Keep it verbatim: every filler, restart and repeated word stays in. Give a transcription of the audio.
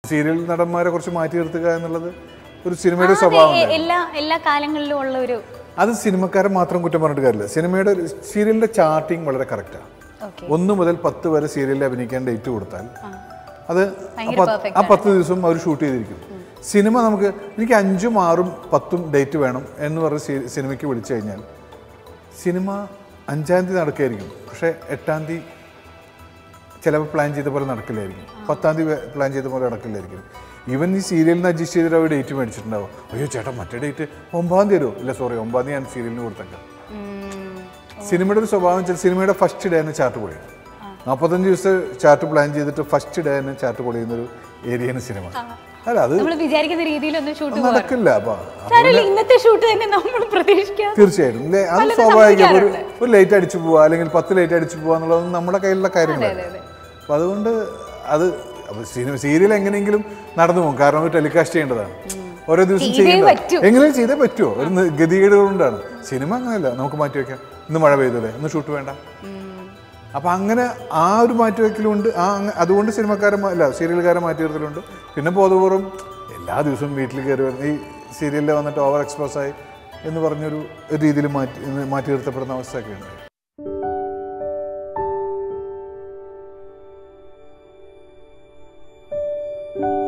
Serial നടന്മാരെ കുറച്ച് മാറ്റി നിർത്തുക എന്നുള്ളത് ഒരു സിനിമയുടെ സ്വഭാവം. എല്ലാ എല്ലാ കാലങ്ങളിലും ഉള്ള ഒരു അത് സിനിമക്കാരെ മാത്രം കുറ്റം പറഞ്ഞിട്ട് കാര്യമില്ല. സിനിമയുടെ സീരിയലിന്റെ ചാർട്ടിങ് വളരെ കറക്റ്റാണ്. ഒന്ന് മുതൽ പത്ത് വരെ സീരിയലിൽ അഭിനയിക്കാൻ ഡേറ്റ് കൊടുത്താൽ അത് ആ പത്ത് ദിവസം അവർ ഷൂട്ട് ചെയ്തിരിക്കും. സിനിമ നമുക്ക് എനിക്ക് അഞ്ചും ആറും പത്തും ഡേറ്റ് വേണം എന്ന് പറഞ്ഞ് സിനിമയ്ക്ക് വിളിച്ചു കഴിഞ്ഞാൽ സിനിമ അഞ്ചാം തീയതി നടക്കുകയായിരിക്കും, പക്ഷേ എട്ടാം തീയതി ചിലപ്പോൾ പ്ലാൻ ചെയ്ത പോലെ നടക്കില്ലായിരിക്കും, പത്താം തീയതി പ്ലാൻ ചെയ്ത പോലെ നടക്കില്ലായിരിക്കും. ഈവൻ ഈ സീരിയലിന് അഡ്ജസ്റ്റ് ചെയ്തിട്ട് അവർ ഡേറ്റ് മേടിച്ചിട്ടുണ്ടാവും. അയ്യോ ചേട്ടാ മറ്റേ ഡേറ്റ് ഒമ്പതാം തീയതി തരുമോ? ഇല്ല സോറി ഒമ്പതാം തീയതി ഞാൻ സീരിയലിന് കൊടുത്തേക്കാം. സിനിമയുടെ ഒരു സ്വഭാവം വെച്ചാൽ സിനിമയുടെ ഫസ്റ്റ് ഡേ തന്നെ ചാർട്ട് പൊളിയും. നാൽപ്പത്തഞ്ച് ദിവസം ചാർട്ട് പ്ലാൻ ചെയ്തിട്ട് ഫസ്റ്റ് ഡേ തന്നെ ചാർട്ട് പൊളിയുന്നൊരു ഏരിയയാണ് സിനിമ. അല്ല അത് വിചാരിക്കുന്ന രീതിയിലൊന്നും നടക്കില്ല. തീർച്ചയായിട്ടും അത് സ്വാഭാവികം. ഒരു ഒരു ലേറ്റ് അടിച്ചു പോവുക അല്ലെങ്കിൽ പത്ത് ലേറ്റ് അടിച്ചു പോവുക എന്നുള്ളത് നമ്മുടെ കയ്യിലുള്ള കാര്യങ്ങളല്ല. അപ്പം അതുകൊണ്ട് അത് സിനിമ സീരിയൽ എങ്ങനെയെങ്കിലും നടന്നു പോകും. കാരണം അത് ടെലികാസ്റ്റ് ചെയ്യേണ്ടതാണ്, ഓരോ ദിവസം ചെയ്യേണ്ടത്. എങ്ങനെയും ചെയ്തേ പറ്റുമോ, ഒരു ഗതികേടുകൾ കൊണ്ടാണ്. സിനിമ അങ്ങനെയല്ല, നമുക്ക് മാറ്റി വയ്ക്കാം. ഇന്ന് മഴ പെയ്തല്ലേ, ഇന്ന് ഷൂട്ട് വേണ്ട. അപ്പം അങ്ങനെ ആ ഒരു മാറ്റിവെക്കലുണ്ട്. ആ അതുകൊണ്ട് സിനിമക്കാരെ അല്ല സീരിയൽക്കാരെ മാറ്റി നിർത്തലുണ്ട്. പിന്നെ ബോധപൂർവ്വം എല്ലാ ദിവസവും വീട്ടിൽ കയറി വരുന്ന ഈ സീരിയലിൽ വന്നിട്ട് ഓവർ എക്സ്പോസ് ആയി എന്ന് പറഞ്ഞൊരു രീതിയിൽ മാറ്റി മാറ്റി നിർത്തപ്പെടുന്ന അവസ്ഥയൊക്കെ ഉണ്ട്. you